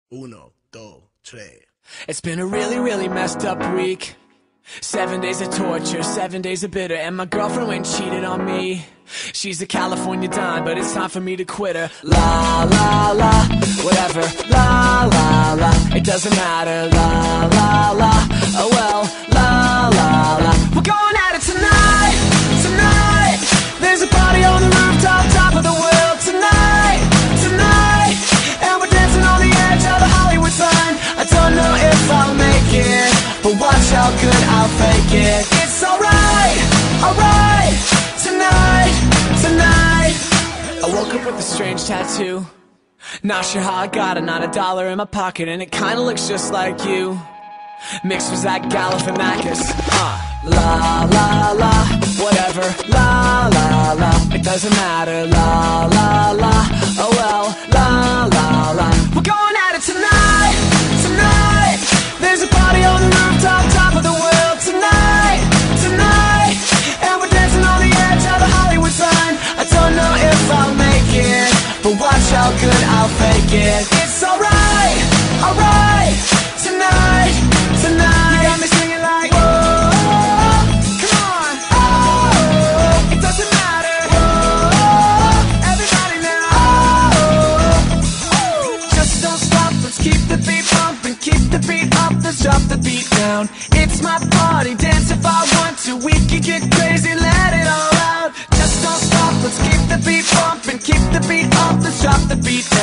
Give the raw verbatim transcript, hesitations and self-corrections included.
Uno, dos, tres. It's been a really, really messed up week. Seven days of torture, seven days of bitter, and my girlfriend went and cheated on me. She's a California dime, but it's time for me to quit her. La, la, la, whatever. La, la, la, it doesn't matter. La, la, la, oh well. La, la, la, we're going at it tonight, tonight. There's a party on the rooftop, top of the world tonight, tonight. And we're dancing on the edge of the Hollywood sign. I don't know if I'll make it, but watch how good I'll fake it. It's alright, alright, tonight, tonight. I woke up with a strange tattoo. Not sure how I got it, not a dollar in my pocket, and it kinda looks just like you. Mixed with Zach Galifianakis. Uh, la, la, la, whatever. La, la, la, it doesn't matter. La, la, la, oh well. La, la, la, we're going at it tonight, tonight. There's a party on the rooftop, top of the world tonight, tonight. And we're dancing on the edge of the Hollywood sign. I don't know if I'll make it, but watch how good I'll fake it. It's alright, alright, tonight, tonight. You got me singing like, whoa, come on, oh, it doesn't matter, whoa, everybody now, oh, oh, just don't stop, let's keep the beat pumping, keep the beat up, let's drop the beat down. It's my party, dance if I want to, we can get crazy, let it all out. Just don't stop, let's keep the beat pumping, keep the beat up, let's drop the beat down.